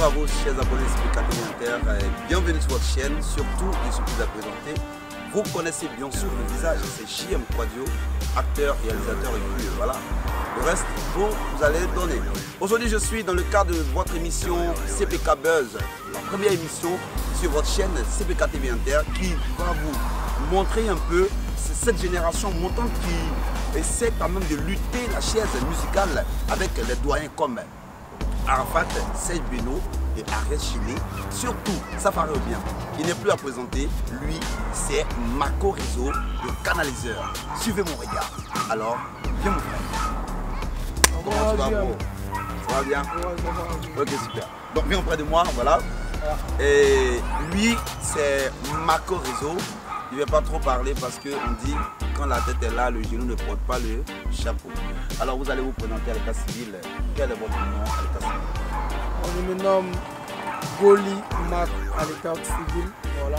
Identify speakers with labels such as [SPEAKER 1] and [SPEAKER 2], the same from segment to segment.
[SPEAKER 1] à vous, chers abonnés de CPKTV Inter. Bienvenue sur votre chaîne. Surtout, et surtout à présenter, vous connaissez bien sûr le visage, c'est JM Quadio, acteur, réalisateur et puis voilà. Le reste, vous allez donner. Aujourd'hui, je suis dans le cadre de votre émission CPK Buzz, la première émission sur votre chaîne CPKTV Inter qui va vous montrer un peu cette génération montante qui essaie quand même de lutter la chaise musicale avec les doyens comme Arafat, Seyd Beno et Ariel Chilé. Surtout, ça paraît bien. Il n'est plus à présenter. Lui, c'est Marco Rizzo, le canaliseur. Suivez mon regard. Alors, viens mon frère. Comment tu vas, bro? Ça va bien? Ok, super. Donc, viens auprès de moi, voilà. Et lui, c'est Marco Rizzo. Il ne veut pas trop parler parce qu'on dit quand la tête est là, le genou ne porte pas le chapeau. Alors vous allez vous présenter à l'état civil. Quel est votre nom à l'état civil?
[SPEAKER 2] Je me nomme Goli Mac à l'état civil. Voilà.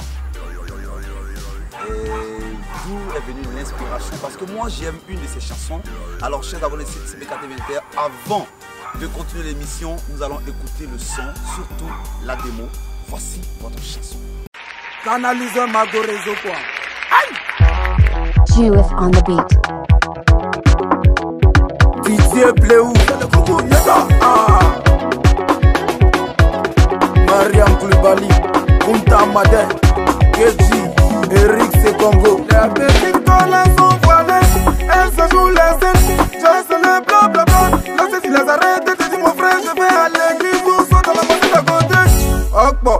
[SPEAKER 1] Et d'où est venue l'inspiration? Parce que moi j'aime une de ces chansons. Alors chers abonnés de CPKTV Inter, avant de continuer l'émission, nous allons écouter le son, surtout la démo. Voici votre chanson.
[SPEAKER 2] Canaliseur Marco Rizzo quoi.
[SPEAKER 3] Jewith on the beat.
[SPEAKER 2] Didier Pléou, le coucou Yeta. Mariam Koulibaly, Kunta Made, Keji, Eric Sekongo. Les petites collées sont voilées, elles se jouent les scènes. Je sais le blablabla, là c'est si les arrêtes. Je dis mon frère, je vais à l'église ou soit dans la mosquée d'à côté. Akbo.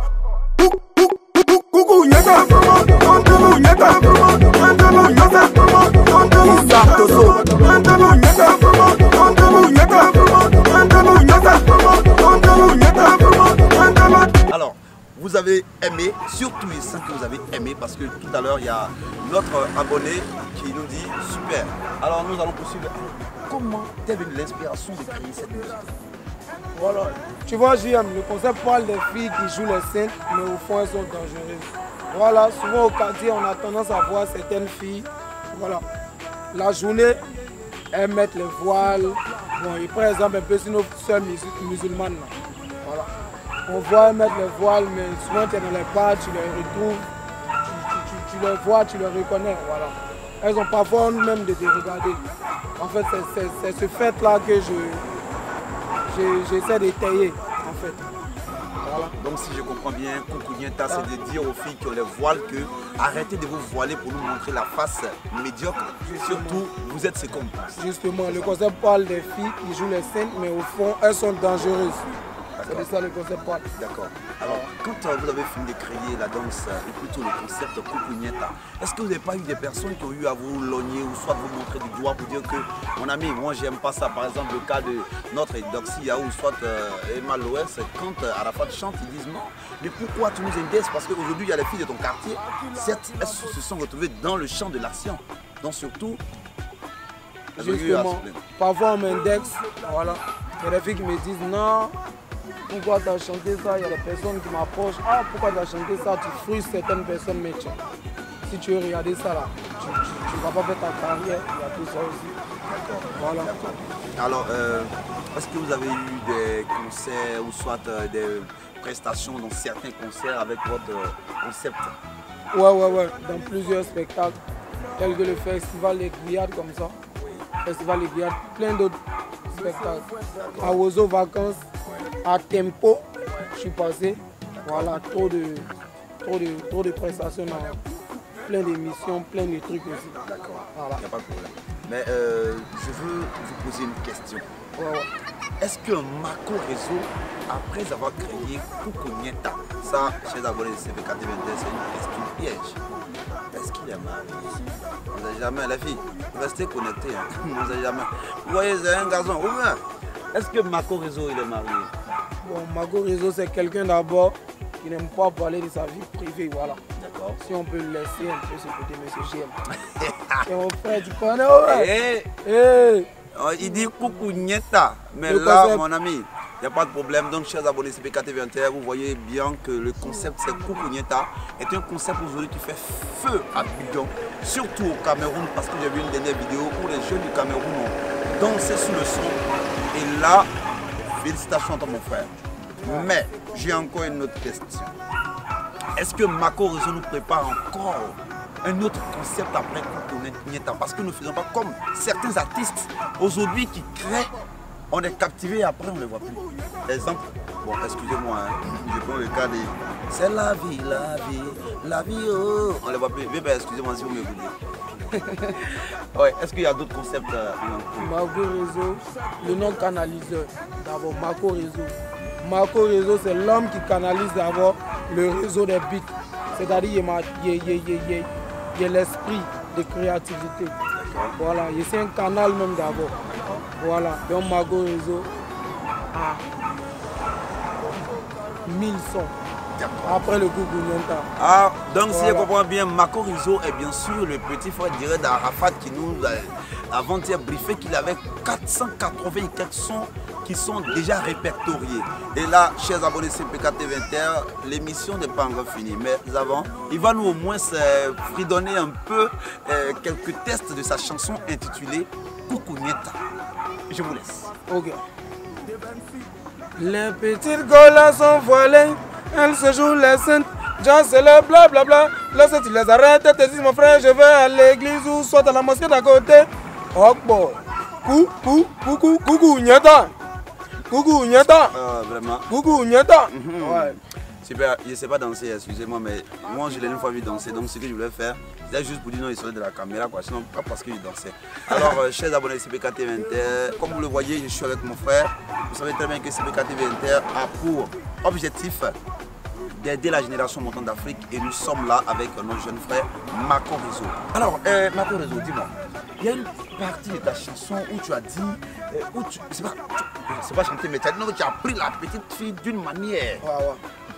[SPEAKER 1] Alors, vous avez aimé, surtout les 5 que vous avez aimé, parce que tout à l'heure, il y a notre abonné qui nous dit super. Alors, nous allons poursuivre. Comment t'es venue l'inspiration de créer cette musique?
[SPEAKER 2] Voilà. Tu vois, JM, le concept parle des filles qui jouent les scènes, mais au fond, elles sont dangereuses. Voilà, souvent au quartier, on a tendance à voir certaines filles. Voilà. La journée, elles mettent les voiles. Bon, et par exemple, un peu sur nos sœurs musulmanes. Là. Voilà. On voit elles mettre les voiles, mais souvent, tu es dans les bars, tu les retrouves. Tu les vois, tu les reconnais. Voilà. Elles ont parfois même de te regarder. En fait, c'est ce fait-là que j'essaie d'étayer, en fait. Voilà.
[SPEAKER 1] Donc si je comprends bien, Koukounienta, c'est de dire aux filles qui ont les voiles que arrêtez de vous voiler pour nous montrer la face médiocre. Surtout, vous êtes ce qu'on pense.
[SPEAKER 2] Justement, le concept parle des filles qui jouent les scènes, mais au fond, elles sont dangereuses. C'est de ça le concept parle. D'accord.
[SPEAKER 1] Alors, quand vous avez fini de créer la danse et plutôt le concept Koukounienta, est-ce que vous n'avez pas eu des personnes qui ont eu à vous logner ou soit vous montrer du doigt pour dire que mon ami, moi j'aime pas ça? Par exemple, le cas de notre Doxia ou soit Emma Loès, quand Arafat chante, ils disent non, mais pourquoi tu nous indexes? Parce qu'aujourd'hui, il y a les filles de ton quartier, certes, elles se sont retrouvées dans le champ de l'action. Donc surtout,
[SPEAKER 2] justement, parfois on m'indexe, voilà. Il y a des filles qui me disent non. Pourquoi tu as chanté ça? Il y a des personnes qui m'approchent. Ah, pourquoi tu as chanté ça? Tu frustres certaines personnes, mais si tu veux regarder ça là, tu ne vas pas faire ta carrière. Il y a tout ça aussi. D'accord. Voilà.
[SPEAKER 1] Alors, est-ce que vous avez eu des concerts ou soit des prestations dans certains concerts avec votre concept?
[SPEAKER 2] Ouais. Dans plusieurs spectacles, tels que le festival des Grillades comme ça. Festival des Grillades, plein d'autres spectacles. À Ozo Vacances. À Tempo, je suis passé. Voilà, trop de prestations, plein d'émissions, plein de trucs aussi.
[SPEAKER 1] D'accord,
[SPEAKER 2] voilà.
[SPEAKER 1] Il n'y a pas de problème. Mais je veux vous poser une question.
[SPEAKER 2] Ouais.
[SPEAKER 1] Est-ce que Marco Rizzo, après avoir créé Koukounienta, ça, chez les abonnés de CPKTV Inter, c'est une question piège. Est-ce qu'il est marié? On ne sait jamais, les filles, restez connectés. Hein. On ne sait jamais. Vous voyez, c'est un garçon. Est-ce que Marco Rizzo, il est marié?
[SPEAKER 2] Bon, Marco Rizzo, c'est quelqu'un d'abord qui n'aime pas parler de sa vie privée, voilà.
[SPEAKER 1] D'accord.
[SPEAKER 2] Si on peut le laisser un peu ce côté, monsieur GM. Et mon frère, tu connais, ouais.
[SPEAKER 1] Il dit Koukounienta, mais le là, concept... mon ami, il n'y a pas de problème. Donc, chers abonnés CPKTV Inter, vous voyez bien que le concept, c'est Koukounienta, est un concept aujourd'hui qui fait feu à Bidon, surtout au Cameroun, parce que j'ai vu une dernière vidéo où les jeunes du Cameroun ont dansé sous le son. Et là, félicitations à toi, mon frère. Mais j'ai encore une autre question. Est-ce que Mako Réseau nous prépare encore un autre concept après Kuku-Nienta? Parce que nous ne faisons pas comme certains artistes aujourd'hui qui créent, on est captivé et après on ne les voit plus. Exemple, bon, excusez-moi, hein, je prends le cas de c'est la vie, oh. On ne les voit plus. Mais excusez-moi si vous m'écoutez. Ouais, est-ce qu'il y a d'autres concepts
[SPEAKER 2] Mako Réseau, le nom canaliseur. D'abord, Mako Réseau. Mako Réseau, c'est l'homme qui canalise d'abord le réseau des beats. C'est-à-dire il y a l'esprit de créativité. Voilà, c'est un canal même d'abord. Voilà, donc Mako Réseau a 1000 sons. Après le Kuku-Nienta.
[SPEAKER 1] Ah, donc voilà. Si je comprends bien, Mako Réseau est bien sûr le petit frère direct d'Arafat qui nous a avant-hier briefé qu'il avait 484 sons qui sont déjà répertoriés. Et là, chers abonnés CPK TV Inter, l'émission n'est pas encore finie. Mais avant, il va nous au moins fredonner un peu quelques tests de sa chanson intitulée Kuku-Nienta. Je vous laisse.
[SPEAKER 2] Ok. Les petites golas sont voilées. Elles se jouent les saintes, déjà c'est le blablabla. Là si tu les arrêtes, te dis mon frère je vais à l'église ou soit à la mosquée d'à côté. Oh boy, Kuku-Nienta. Kuku-Nienta.
[SPEAKER 1] Vraiment.
[SPEAKER 2] Kuku-Nienta.
[SPEAKER 1] Ouais. Super, je ne sais pas danser, excusez-moi, mais moi je l'ai une fois vu danser, donc ce que je voulais faire, c'était juste pour dire non, il serait de la caméra, quoi, sinon pas parce que je dansais. Alors, chers abonnés CPK TV Inter, comme vous le voyez, je suis avec mon frère. Vous savez très bien que CPK TV Inter a pour objectif d'aider la génération montante d'Afrique et nous sommes là avec notre jeune frère Mako Réseau. Alors, Mako Réseau, dis-moi, il y a une partie de ta chanson où tu as dit, c'est pas chanter, mais tu as dit non, tu as pris la petite fille d'une manière.
[SPEAKER 2] Ouais.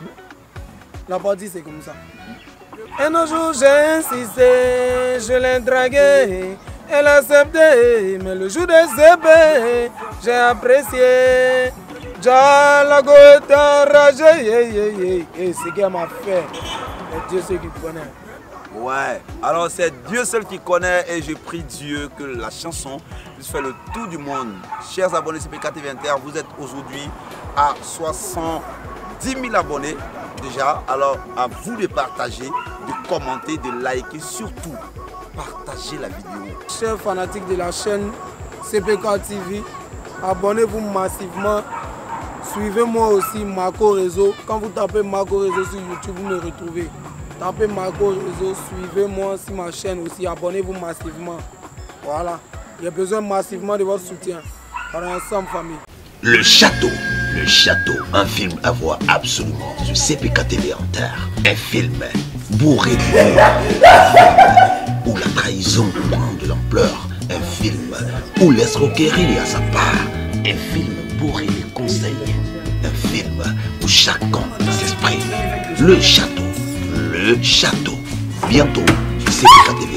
[SPEAKER 2] La partie c'est comme ça. Un jour j'ai insisté, je l'ai dragué, elle a accepté, mais le jour des épées, j'ai apprécié. Jalago est enragé, et c'est qu'elle m'a fait. Et Dieu seul qui connaît.
[SPEAKER 1] Ouais, alors c'est Dieu seul qui connaît et je prie Dieu que la chanson puisse faire le tour du monde. Chers abonnés CPK TV Inter, vous êtes aujourd'hui à 70 000 abonnés déjà. Alors à vous de partager, de commenter, de liker, surtout partager la vidéo.
[SPEAKER 2] Chers fanatiques de la chaîne CPK TV, abonnez-vous massivement. Suivez-moi aussi Mako Réseau. Quand vous tapez Mako Réseau sur YouTube, vous me retrouvez. Tapez Mako Réseau, suivez-moi sur ma chaîne aussi. Abonnez-vous massivement. Voilà. Il y a besoin massivement de votre soutien. Alors ensemble, famille.
[SPEAKER 3] Le château, un film à voir absolument sur CPK TV Inter. Un film bourré de où la trahison prend de l'ampleur. Un film où l'escroquerie a sa part. Un film bourré de conseils. Un film où chacun s'exprime. Le château. Bientôt sur CPK TV.